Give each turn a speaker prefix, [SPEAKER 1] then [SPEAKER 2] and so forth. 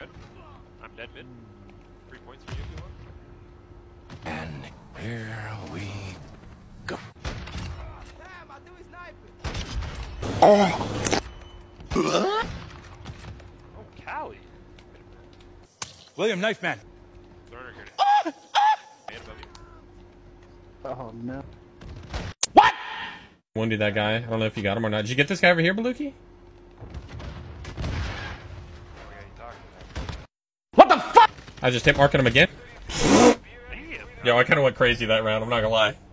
[SPEAKER 1] mid. I'm dead mid. 3 points for you if you want.
[SPEAKER 2] And here we go.
[SPEAKER 3] Damn, I do his sniping.
[SPEAKER 1] Oh, Callie.
[SPEAKER 4] William, knife man.
[SPEAKER 1] Learner here. Man above you.
[SPEAKER 5] Oh no.
[SPEAKER 6] Wounded that guy. I don't know if you got him or not. Did you get this guy over here, Baluki? What the fuck? I just hit marking him again.
[SPEAKER 1] Damn.
[SPEAKER 6] Yo, I kind of went crazy that round. I'm not gonna lie.